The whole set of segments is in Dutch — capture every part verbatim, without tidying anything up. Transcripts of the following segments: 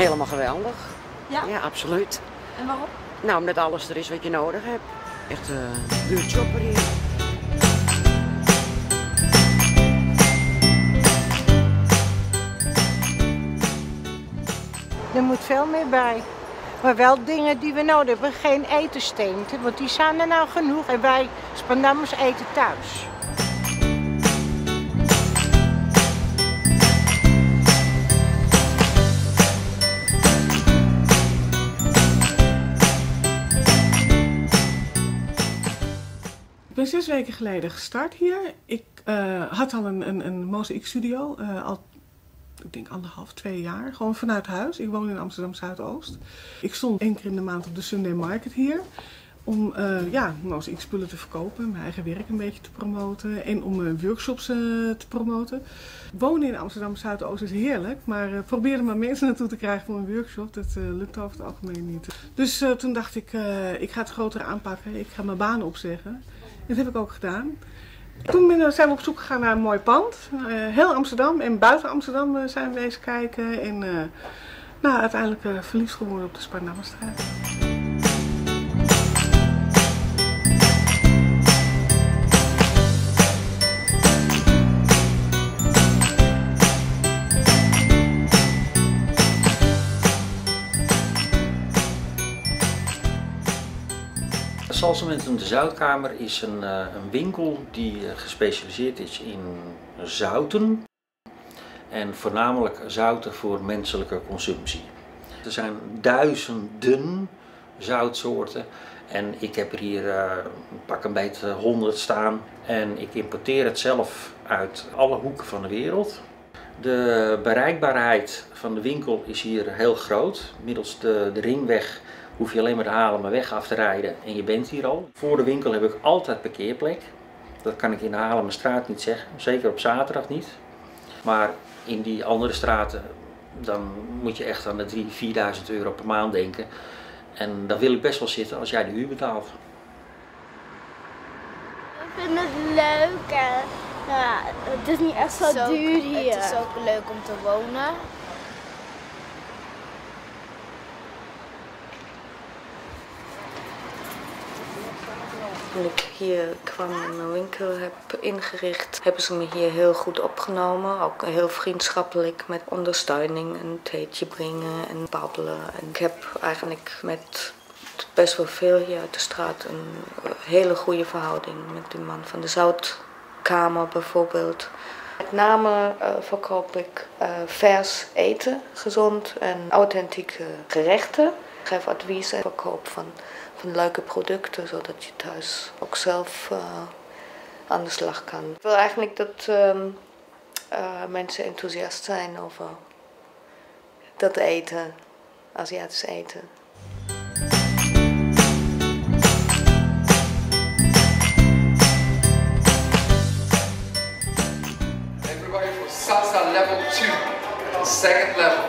Helemaal geweldig. Ja? Ja, absoluut. En waarom? Nou, omdat alles er is wat je nodig hebt. Echt een uh, buurtshopper hier. Er moet veel meer bij. Maar wel dingen die we nodig hebben. Geen etensteenten, want die zijn er nou genoeg. En wij Spaandammers eten thuis. Ik ben zes weken geleden gestart hier. Ik uh, had al een, een, een Mozaïek studio, uh, al ik denk anderhalf, twee jaar, gewoon vanuit huis. Ik woon in Amsterdam Zuidoost. Ik stond één keer in de maand op de Sunday Market hier om uh, ja, Mozaïek spullen te verkopen, mijn eigen werk een beetje te promoten en om uh, workshops uh, te promoten. Wonen in Amsterdam Zuidoost is heerlijk, maar uh, probeer er maar mensen naartoe te krijgen voor een workshop, dat uh, lukt over het algemeen niet. Dus uh, toen dacht ik, uh, ik ga het groter aanpakken, ik ga mijn baan opzeggen. Dat heb ik ook gedaan. Toen zijn we op zoek gegaan naar een mooi pand. Uh, heel Amsterdam en buiten Amsterdam uh, zijn we eens kijken. En uh, nou, uiteindelijk uh, verliefd geworden op de Spaardammerstraat. Salsamento de Zoutkamer is een, uh, een winkel die uh, gespecialiseerd is in zouten en voornamelijk zouten voor menselijke consumptie. Er zijn duizenden zoutsoorten en ik heb er hier uh, pak een beetje honderd staan en ik importeer het zelf uit alle hoeken van de wereld. De bereikbaarheid van de winkel is hier heel groot. Middels de, de ringweg hoef je alleen maar de Haarlemmerweg af te rijden en je bent hier al. Voor de winkel heb ik altijd parkeerplek. Dat kan ik in de Haarlemmerstraat niet zeggen, zeker op zaterdag niet. Maar in die andere straten dan moet je echt aan de drieduizend, vierduizend euro per maand denken. En dan wil ik best wel zitten als jij de huur betaalt. Ik vind het leuk en ja, het is niet echt zo duur hier. Het is ook leuk om te wonen. Toen ik hier kwam en mijn winkel heb ingericht, hebben ze me hier heel goed opgenomen. Ook heel vriendschappelijk met ondersteuning, een theetje brengen en babbelen. En ik heb eigenlijk met best wel veel hier uit de straat een hele goede verhouding met die man van de Zoutkamer bijvoorbeeld. Met name uh, verkoop ik uh, vers eten, gezond en authentieke gerechten. Ik geef advies en verkoop van van leuke producten, zodat je thuis ook zelf uh, aan de slag kan. Ik wil eigenlijk dat um, uh, mensen enthousiast zijn over dat eten, Aziatisch eten. Everybody for salsa level two, the second level.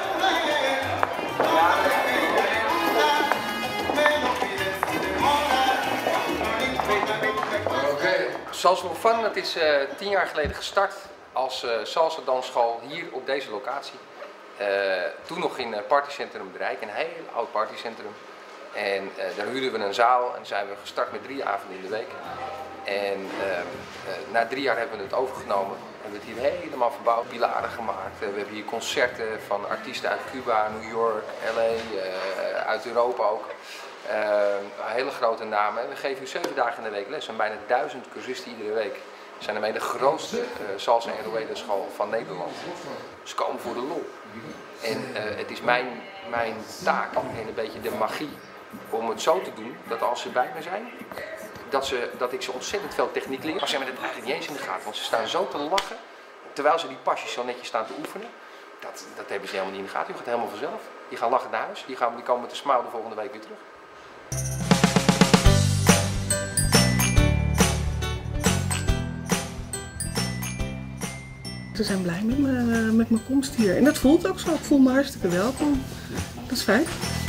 Salsa for Fun, dat is uh, tien jaar geleden gestart als uh, salsa dansschool hier op deze locatie. Uh, toen nog in uh, partycentrum De Rijk, een heel oud partycentrum. En uh, daar huurden we een zaal en zijn we gestart met drie avonden in de week. En uh, uh, na drie jaar hebben we het overgenomen. We hebben het hier helemaal verbouwd, pilaren gemaakt. Uh, we hebben hier concerten van artiesten uit Cuba, New York, L A, uh, uit Europa ook. Uh, hele grote namen. We geven u zeven dagen in de week les. Er zijn bijna duizend cursisten iedere week. We zijn daarmee de grootste uh, salsa en rueda school van Nederland. Ze komen voor de lol. En uh, het is mijn, mijn taak en een beetje de magie om het zo te doen dat als ze bij me zijn, dat, ze, dat ik ze ontzettend veel techniek leer. Maar ze hebben het eigenlijk niet eens in de gaten, want ze staan zo te lachen terwijl ze die pasjes zo netjes staan te oefenen. Dat, dat hebben ze helemaal niet in de gaten. Je gaat helemaal vanzelf. Die gaan lachend naar huis. Die, gaan, die komen met een smile de volgende week weer terug. Ze zijn blij met, me, met mijn komst hier. En dat voelt ook zo. Ik voel me hartstikke welkom. Dat is fijn.